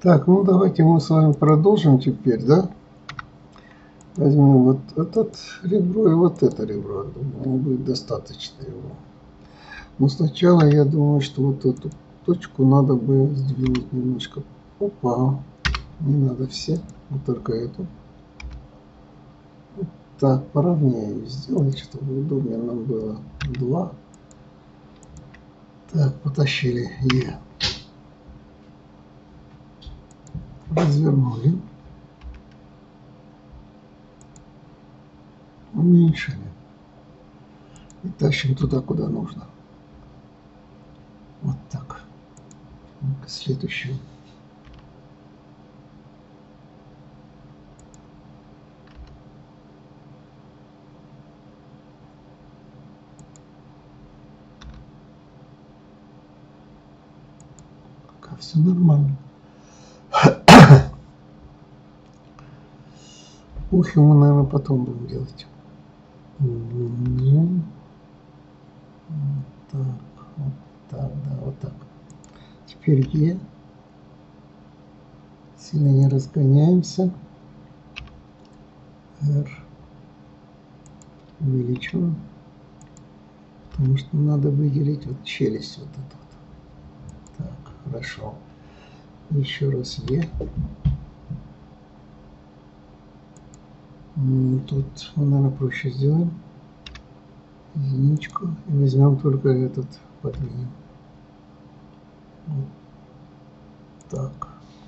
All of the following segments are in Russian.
Так, ну давайте мы с вами продолжим теперь, да? Возьмем вот это ребро и вот это ребро. Думаю, будет достаточно его. Но сначала я думаю, что вот эту точку надо бы сдвинуть немножко. Опа, не надо все, вот только эту. Вот так, поровнее сделать, чтобы удобнее нам было. 2. Так, потащили Е. Развернули. Уменьшили. И тащим туда, куда нужно. Вот так. Следующую. Пока все нормально. Ухи мы, наверное, потом будем делать. Вот так, да, вот так. Теперь Е. Сильно не разгоняемся. R. Увеличиваем. Потому что надо выделить вот челюсть вот эту вот. Так, хорошо. Еще раз Е. Тут мы, наверное, проще сделаем. Единичку. И возьмем только этот, подвинем. Вот так.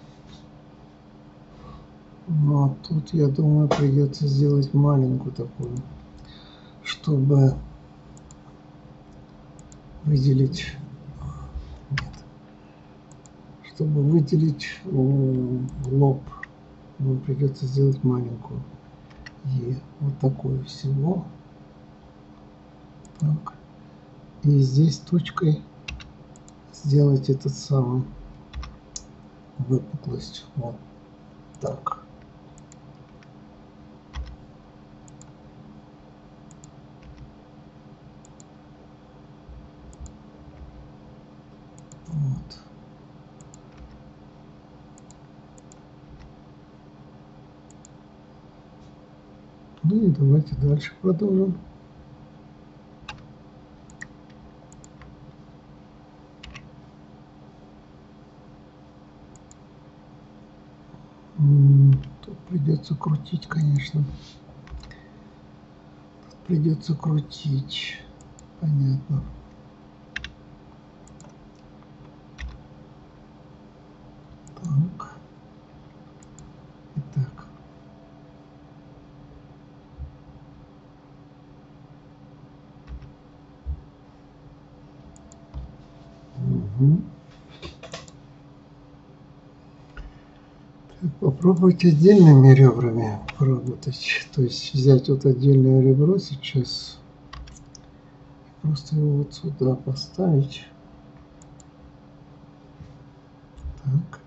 Ну а тут, я думаю, придется сделать маленькую такую, чтобы выделить, чтобы выделить лоб, нам придется сделать маленькую Е, вот такую всего. Так. И здесь точкой сделать этот самый выпуклость, вот так. Вот. Ну и давайте дальше продолжим. Тут придется крутить, конечно. Тут придется крутить. Понятно. Так. Итак. Угу. Попробуйте отдельными ребрами поработать. То есть взять вот отдельное ребро сейчас, просто его вот сюда поставить. Так.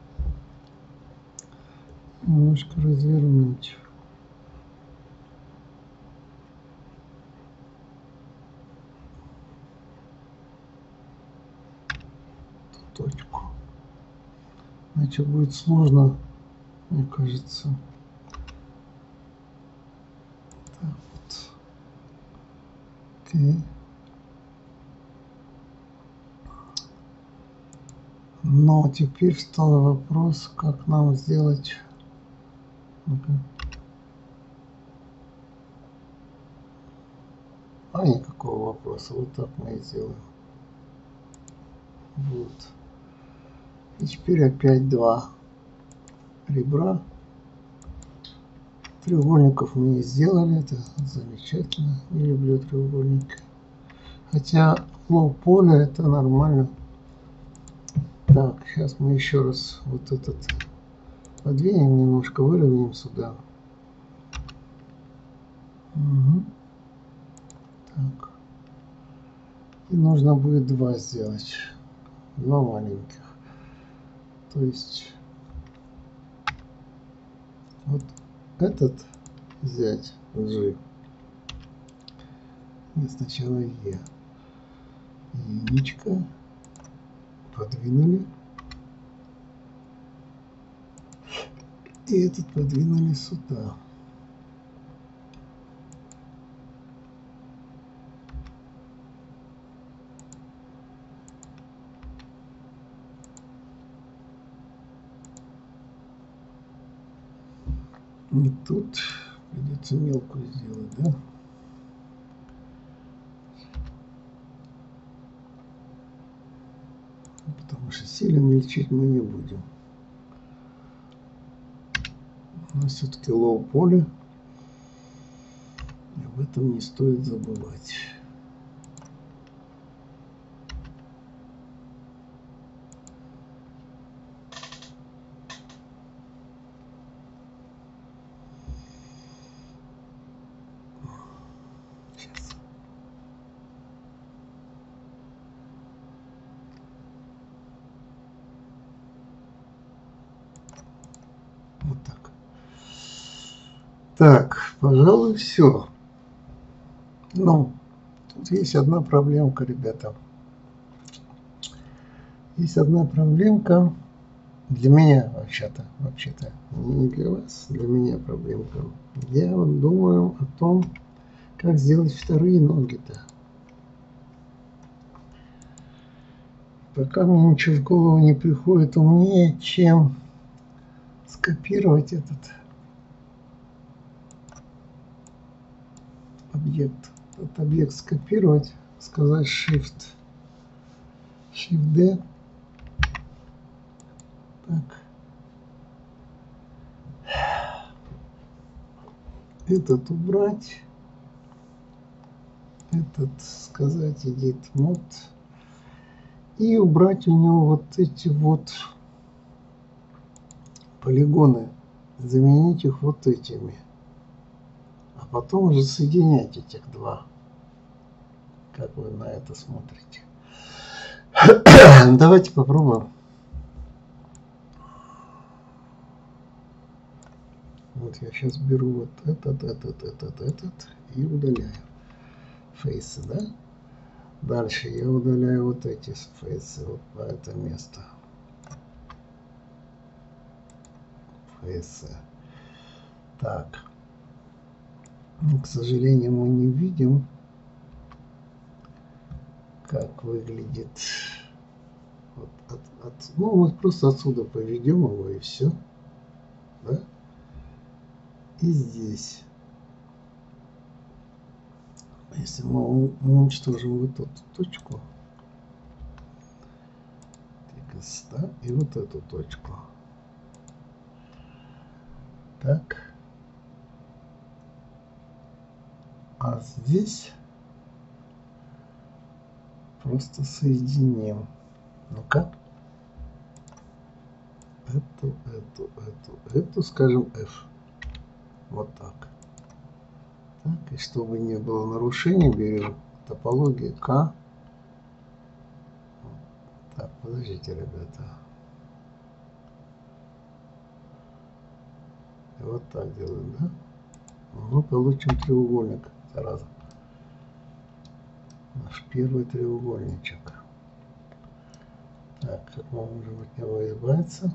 Немножко развернуть. Эту точку. Иначе будет сложно, мне кажется. Так вот. Окей. Но теперь встал вопрос, как нам сделать. А никакого вопроса. Вот так мы и сделаем. Вот. И теперь опять 2 ребра. Треугольников мы не сделали. Это замечательно. Не люблю треугольники. Хотя лоу-поле это нормально. Так, сейчас мы еще раз вот этот подвинем немножко, выровняем сюда. Угу. Так. И нужно будет 2 сделать. 2 маленьких. То есть вот этот взять G. И сначала Е. Единичка. Подвинули. И этот подвинули сюда. И тут придется мелкую сделать, да? Потому что сильно мельчить мы не будем. У нас все-таки лоу поле. И об этом не стоит забывать. Сейчас. Вот так. Так, пожалуй, все. Ну, тут есть одна проблемка, ребята. Есть одна проблемка для меня, вообще-то, не для вас, для меня проблемка. Я вот думаю о том, как сделать вторые ноги-то. Пока мне ничего в голову не приходит умнее, чем скопировать этот объект. Этот объект скопировать, сказать Shift-D. Так. Этот убрать. Этот сказать Edit Mode. И убрать у него вот эти вот полигоны. Заменить их вот этими. А потом уже соединять этих два. Как вы на это смотрите? Давайте попробуем. Вот я сейчас беру вот этот и удаляю фейсы, да? Дальше я удаляю вот эти фейсы, вот по это место. Фейсы. Так. Ну, к сожалению, мы не видим, как выглядит. Вот ну, мы просто отсюда поведем его и все. Да? И здесь. Если мы уничтожим вот эту точку, да, и вот эту точку. Так. А здесь просто соединим. Ну-ка. Эту, скажем, F. Вот так. Так, и чтобы не было нарушений, берем топологию K. Так, подождите, ребята. И вот так делаем, да? Мы получим треугольник. Сразу. Наш первый треугольничек. Так, как мы можем от него избавиться?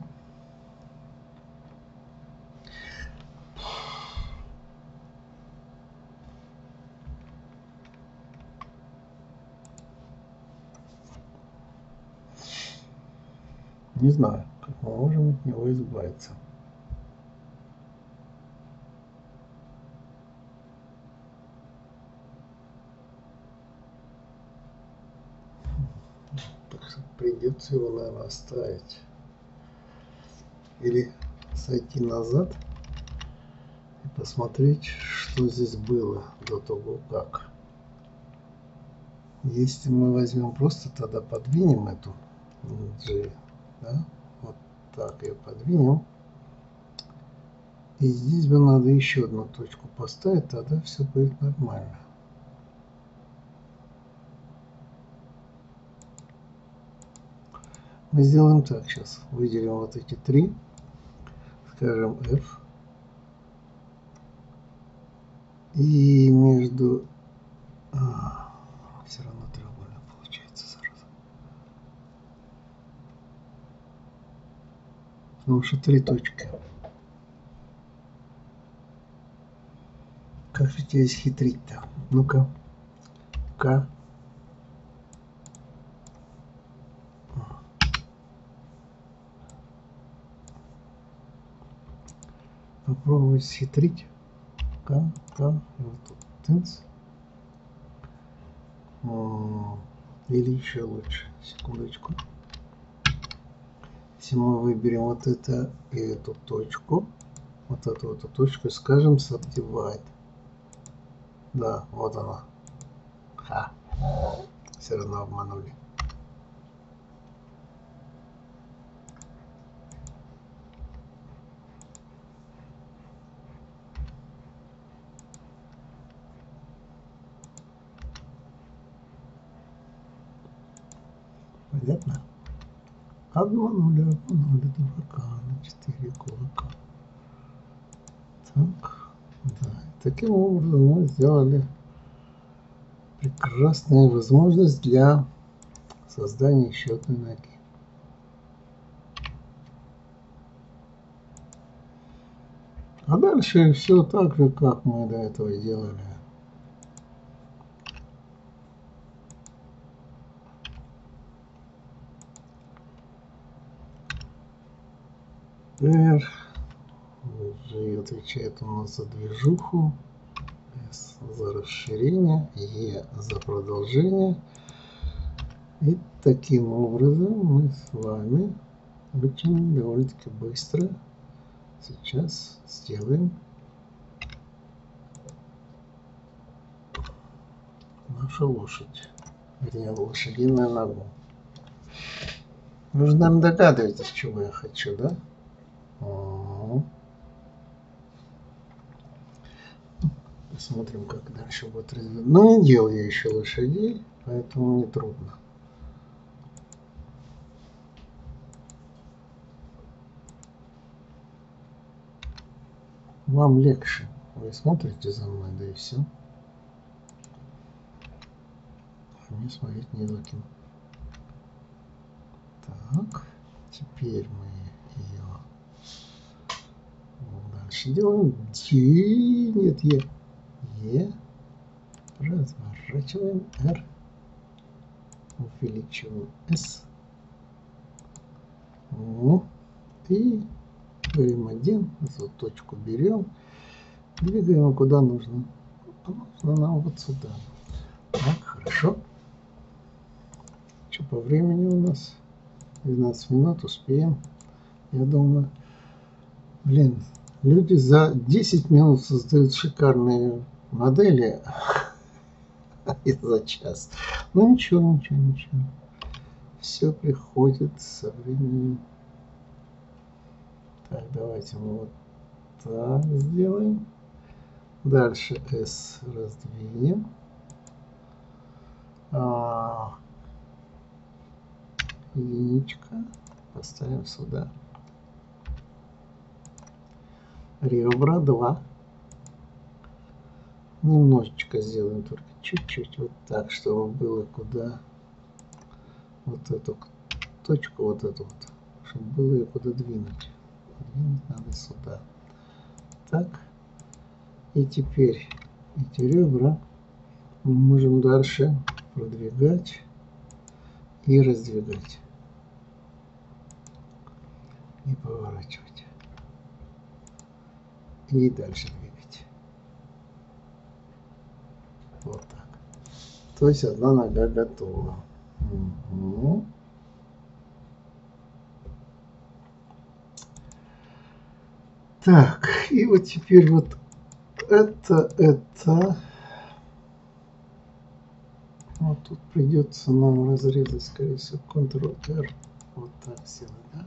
Не знаю, как мы можем от него избавиться. Так что придется его, наверное, оставить. Или сойти назад и посмотреть, что здесь было до того, как. Если мы возьмем просто, тогда подвинем эту G, да? Вот так ее подвинем. И здесь бы надо еще одну точку поставить, тогда все будет нормально. Мы сделаем так сейчас. Выделим вот эти три. Скажем F. И между... все равно треугольник получается сразу. Потому что три точки. Как же тебя исхитрить-то? Ну-ка. Попробовать схитрить. Вот тут тынц. Или еще лучше. Секундочку. Если мы выберем вот это и эту точку, вот эту точку, скажем, subdivide. Да, вот она. Все равно обманули. Понятно? Обманули дурака на 4 кулака. Так, да. Таким образом мы сделали прекрасную возможность для создания еще одной ноги. А дальше все так же, как мы до этого делали. R G отвечает у нас за движуху, S за расширение, E за продолжение. И таким образом мы с вами очень довольно-таки быстро сейчас сделаем нашу лошадь, вернее, лошадиную ногу. Вы же, наверное, догадываетесь, чего я хочу, да? Посмотрим, как дальше будет развиваться. Но не делал я еще лошадей, поэтому не трудно. Вам легче. Вы смотрите за мной, да и все. А мне смотреть не за кем. Так, теперь мы ее дальше делаем. Нет, Е. Разворачиваем. R. Увеличиваем S. И говорим 1. Эту точку берем. Двигаем куда нужно. Нужно нам вот сюда. Так, хорошо. Что по времени у нас? 12 минут, успеем. Я думаю, блин, люди за 10 минут создают шикарные модели, и за час. Ну ничего. Все приходит со временем. Так, давайте мы вот так сделаем. Дальше S раздвинем. Единичка. Поставим сюда. Ребра 2. Немножечко сделаем, только чуть-чуть. Вот так, чтобы было куда вот эту точку, вот эту вот. Чтобы было ее куда двинуть. Двинуть надо сюда. Так. И теперь эти ребра мы можем дальше продвигать и раздвигать. И поворачивать. И дальше двигать. Вот так. То есть одна нога готова. Так, и вот теперь вот это. Вот тут придется нам разрезать, скорее всего, Ctrl-R. Вот так сделать, да?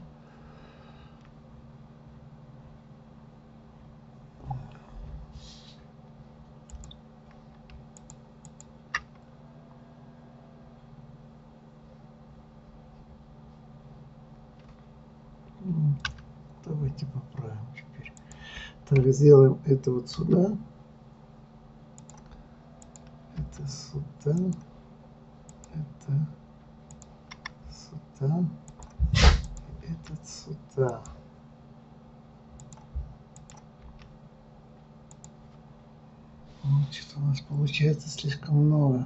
Давайте поправим теперь. Так, сделаем это вот сюда. Это сюда. Это сюда. Этот сюда. Что-то у нас получается слишком много.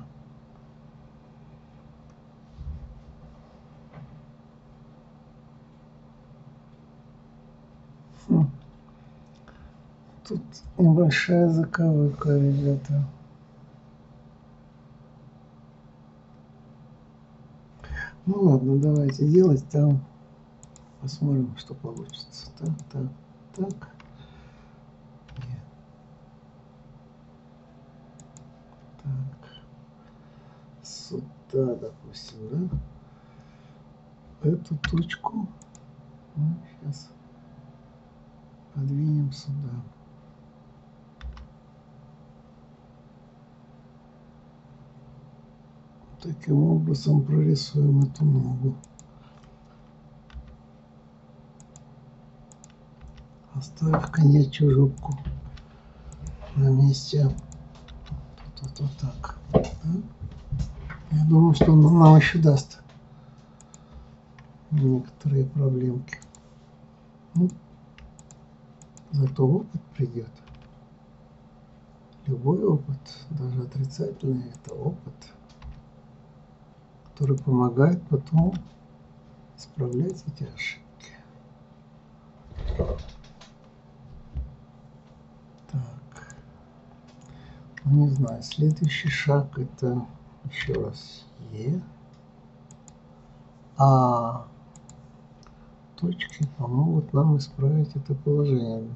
Тут небольшая заковыка, ребята. Ну ладно, давайте делать там. Посмотрим, что получится. Так, так, так. Нет. Так. Сюда, допустим, да? Эту точку мы сейчас подвинем сюда. Таким образом прорисуем эту ногу. Оставив конечную жопку на месте. Вот так. Да? Я думаю, что он нам еще даст некоторые проблемки. Ну, зато опыт придет. Любой опыт, даже отрицательный, это опыт, который помогает потом исправлять эти ошибки. Так. Ну, не знаю, следующий шаг это еще раз Е. А точки помогут нам исправить это положение.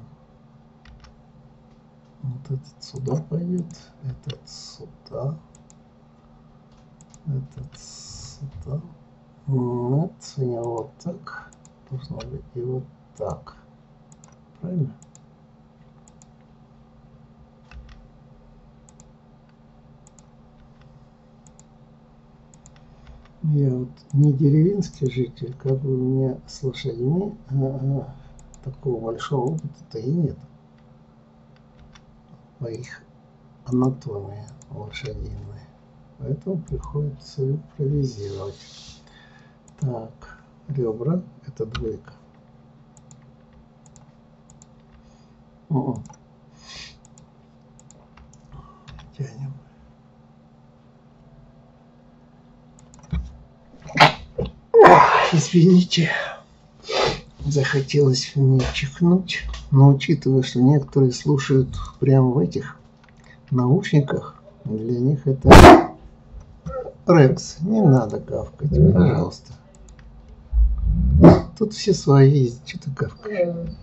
Вот этот сюда пойдет, этот сюда, этот сюда. Нет, не вот так. Должно быть и вот так. Правильно? Я вот не деревенский житель, как бы у меня с лошадьми такого большого опыта-то и нет. По их анатомии лошадиной. Поэтому приходится импровизировать. Так, ребра – это двойка. Тянем. Извините, захотелось мне чихнуть, но учитывая, что некоторые слушают прямо в этих наушниках, для них это Рекс, не надо гавкать, пожалуйста. Тут все свои, что ты гавкаешь.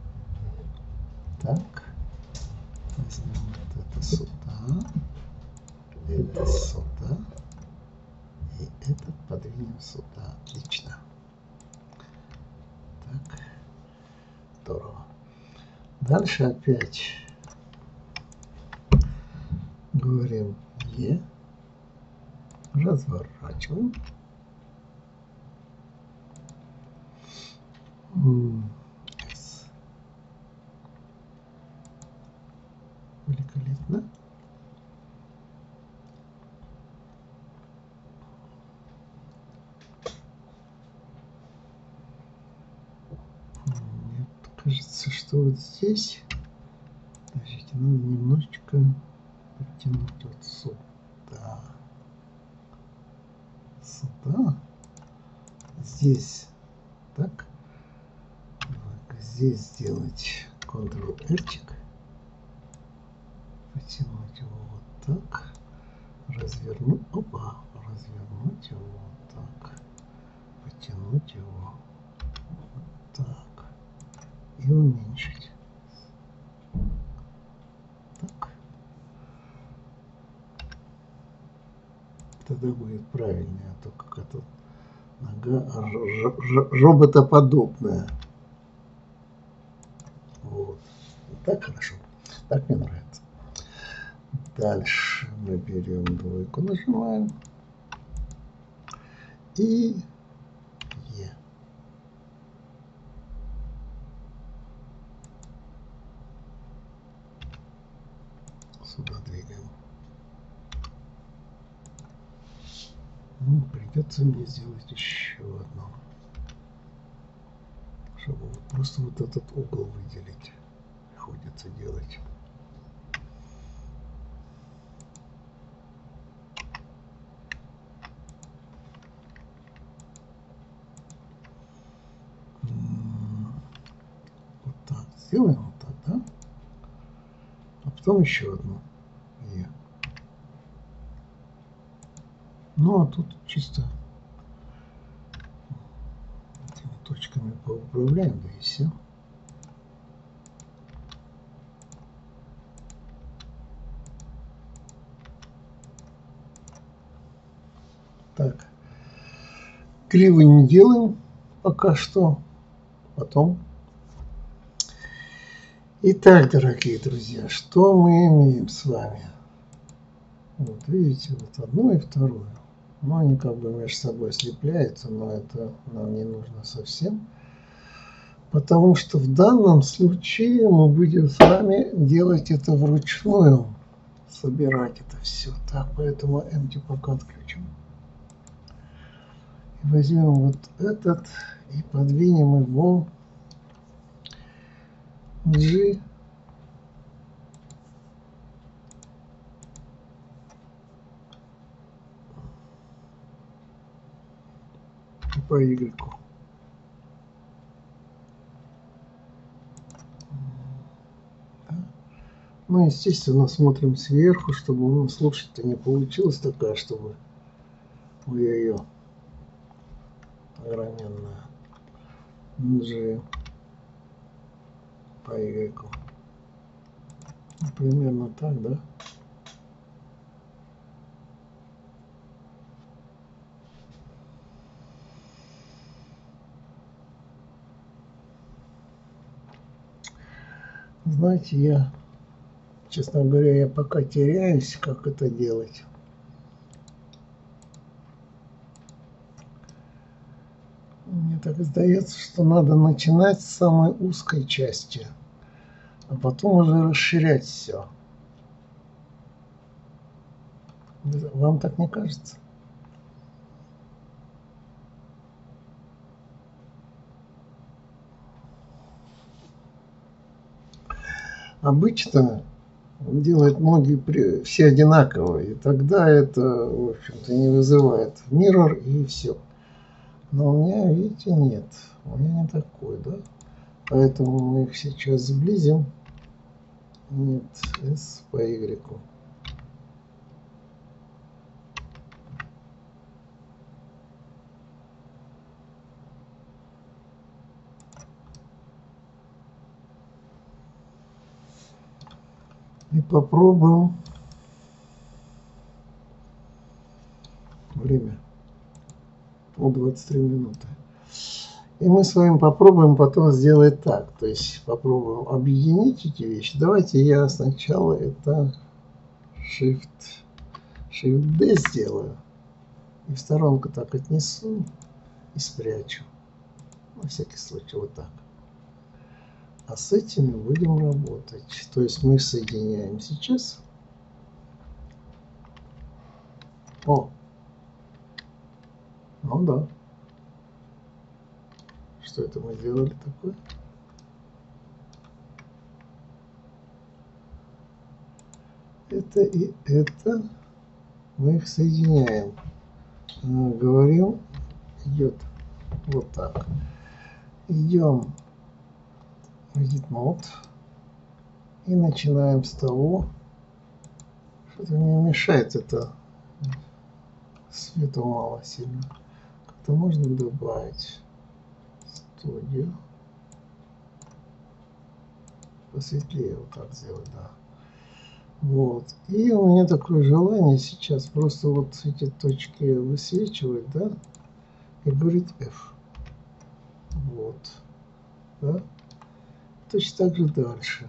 Так, возьмем вот это сюда, это сюда, и этот подвинем сюда. Отлично. Так, здорово. Дальше опять говорим Е, разворачиваем. С. Великолепно. Мне кажется, что вот здесь, подождите, надо немножечко подтянуть вот сюда. Сюда. Здесь. Так. Здесь сделать Ctrl-R-чик. Потянуть его вот так. Развернуть. Опа. Развернуть его вот так. Потянуть его вот так. И уменьшить. Так. Тогда будет правильнее, а то какая-то нога роботоподобная. Вот. Так хорошо. Так мне нравится. Дальше мы берем двойку, нажимаем. И Е. Сюда двигаем. Ну, придется мне сделать еще одно. Чтобы вот просто вот этот угол выделить. Приходится делать. Сделаем вот так, да? А потом еще одну Е. Ну, а тут чисто этими точками поуправляем, да и все. Так. Криво не делаем пока что. Потом. Итак, дорогие друзья, что мы имеем с вами? Вот видите, вот одно и второе. Ну, они как бы между собой слепляются, но это нам не нужно совсем. Потому что в данном случае мы будем с вами делать это вручную. Собирать это все. Так, поэтому empty пока отключим. И возьмем вот этот и подвинем его в G. И по Y. Ну, естественно, смотрим сверху, чтобы у нас лошадь-то не получилась такая, чтобы ой-ой-ой, огроменная. G по Y. Ну, примерно так, да? Знаете, я, честно говоря, я пока теряюсь, как это делать. Мне так сдается, что надо начинать с самой узкой части, а потом уже расширять все. Вам так не кажется? Обычно делают многие все одинаковые, и тогда это, в общем-то, не вызывает mirror и все. Но у меня, видите, нет. У меня не такой, да? Поэтому мы их сейчас сблизим. Нет, S по Y. И попробуем. Время. 23 минуты. И мы с вами попробуем потом сделать так. То есть попробуем объединить эти вещи. Давайте я сначала это Shift-D сделаю. И в сторонку так отнесу и спрячу. На всякий случай вот так. А с этими будем работать. То есть мы соединяем сейчас. О! Ну да. Что это мы сделали такое? Это и это. Мы их соединяем. Говорим, идет вот так. Идем в Edit Mode. И начинаем с того, что-то мне мешает это. Света мало сильно. Как-то можно добавить студию. Посветлее вот так сделать, да. Вот. И у меня такое желание сейчас просто вот эти точки высвечивать, да, и говорить F. Вот. Да. Точно так же дальше.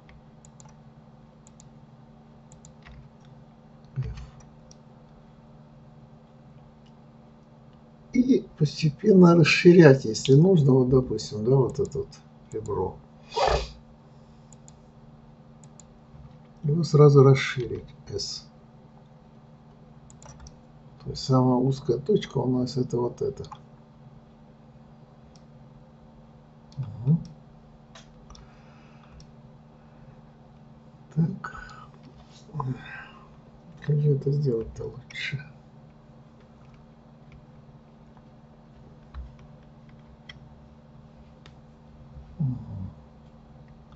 F. И постепенно расширять, если нужно, вот допустим, да, вот это вот ребро. Его сразу расширить S. То есть самая узкая точка у нас это вот это. Угу. Так. Как же это сделать-то лучше? Угу.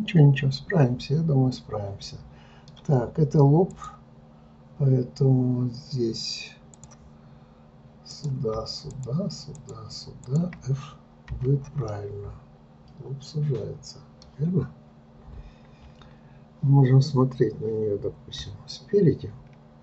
Ничего, ничего, справимся, я думаю, справимся. Так, это лоб, поэтому здесь сюда, сюда, сюда, сюда, F будет правильно. Лоб сужается, верно? Можем смотреть на нее, допустим, спереди.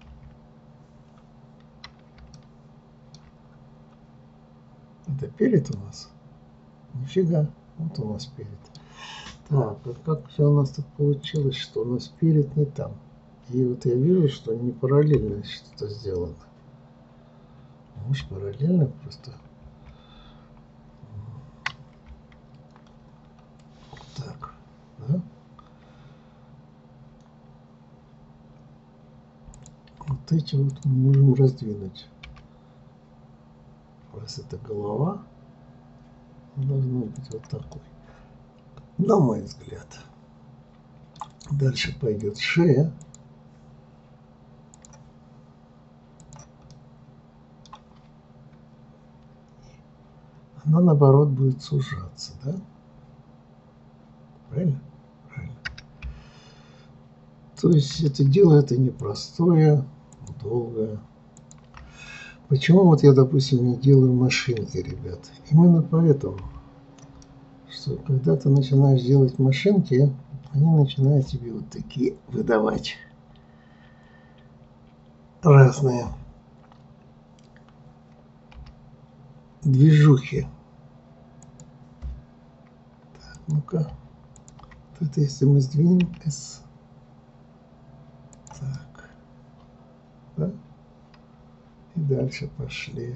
Это перед у нас? Нифига, вот у нас перед. Так, а как все у нас так получилось, что у нас перед не там? И вот я вижу, что не параллельно что-то сделано. Может, параллельно просто. Так, да? Вот эти вот мы можем раздвинуть. Раз это голова, должно быть вот такой. На мой взгляд. Дальше пойдет шея. Она наоборот будет сужаться, да? Правильно? Правильно. То есть это дело это непростое, долгое. Почему вот я, допустим, не делаю машинки, ребят? Именно поэтому, что когда ты начинаешь делать машинки, они начинают тебе вот такие выдавать разные движухи. Так, ну-ка. Это если мы сдвинем S. Так. Да? И дальше пошли.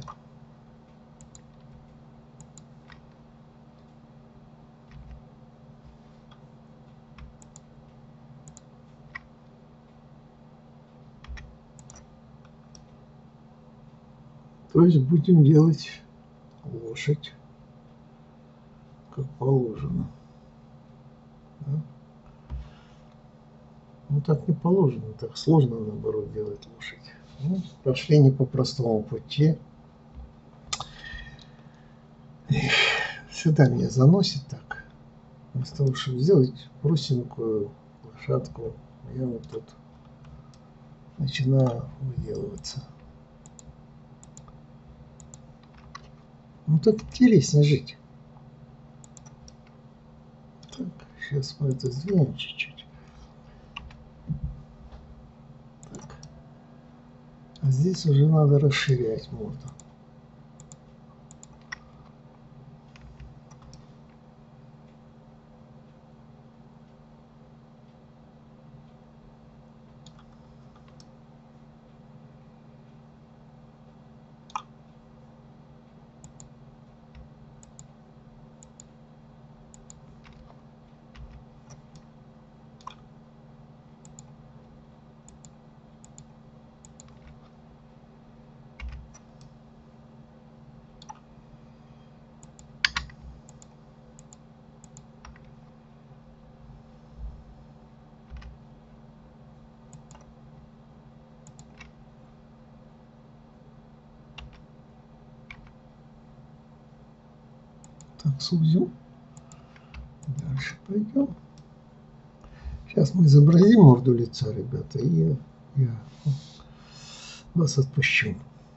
То есть будем делать лошадь как положено. Да? Ну так не положено, так сложно наоборот делать лошадь. Ну, пошли не по простому пути. Эх, всегда меня заносит так. Вместо того, чтобы сделать простенькую лошадку, я вот тут начинаю выделываться. Ну так интереснее жить. Так, сейчас мы это сдвинем чуть-чуть. Так. А здесь уже надо расширять морду. Так, сузим. Дальше пойдем. Сейчас мы изобразим морду лица, ребята, и я вас отпущу.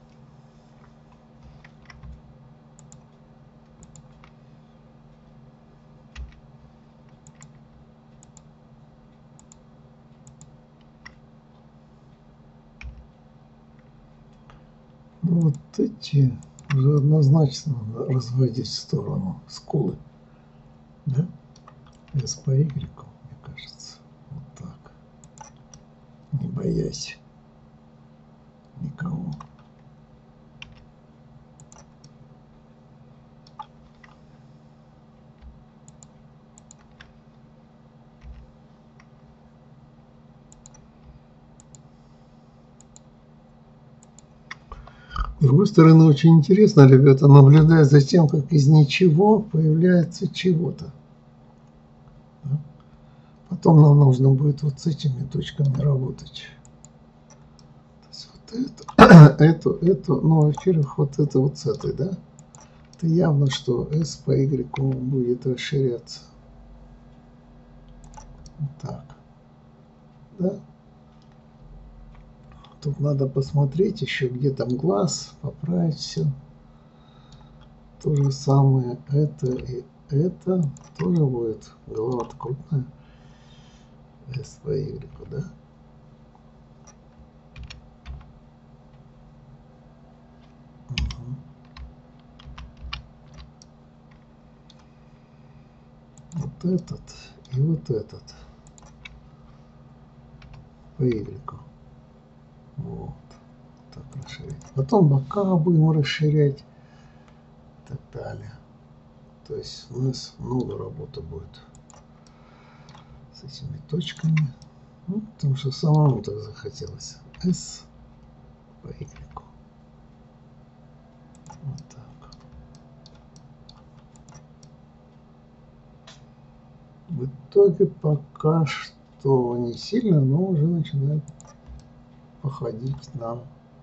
Ну, вот эти уже однозначно надо разводить в сторону скулы. Да? S по Y, мне кажется. Вот так. Не боясь никого. С другой стороны, очень интересно, ребята, наблюдать за тем, как из ничего появляется чего-то. Да? Потом нам нужно будет вот с этими точками работать. То есть вот это, ну, во-первых, вот это вот с этой, да? Это явно, что S по Y будет расширяться. Вот так. Да? Тут надо посмотреть еще, где там глаз, поправить все. То же самое это и это тоже будет. Голова-то крупная. S по Y, да? Угу. Вот этот и вот этот. По Y. Вот. Так расширять. Потом бока будем расширять. И так далее. То есть у нас много работы будет с этими точками. Ну, потому что самому так захотелось. S по Y. Вот так. В итоге пока что не сильно, но уже начинает походить на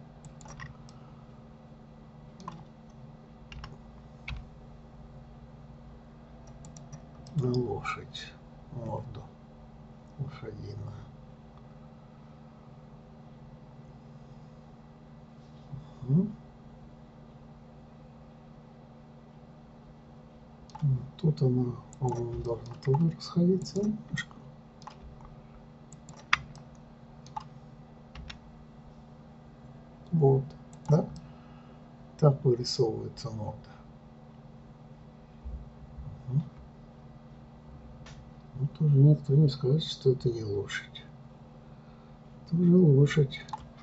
лошадь, морду лошадиную. Угу. Тут она, по-моему, должна тоже расходиться немножко. Вот, да? Так вырисовывается морда. Угу. Ну, тоже никто не скажет, что это не лошадь. Это уже лошадь.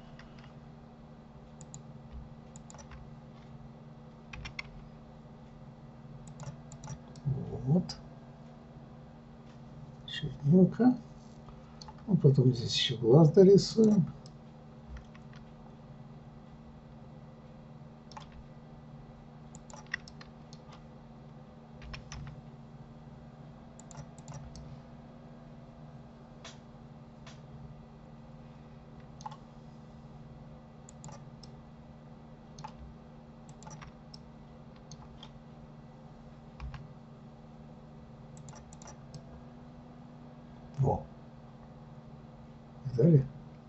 Вот. Чудненько. Ну, потом здесь еще глаз дорисуем. Во. Видали?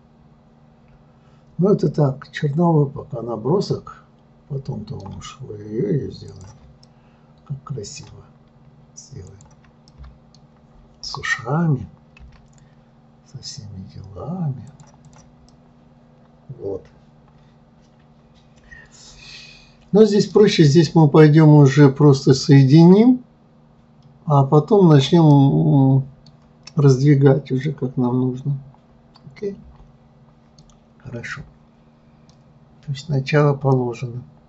Ну, это так, черновой пока набросок. Потом-то уж ее сделаем. Как красиво сделаем. С ушами. Со всеми делами. Вот. Но здесь проще. Здесь мы пойдем уже просто соединим. А потом начнем раздвигать уже как нам нужно. Окей? Хорошо. То есть начало положено.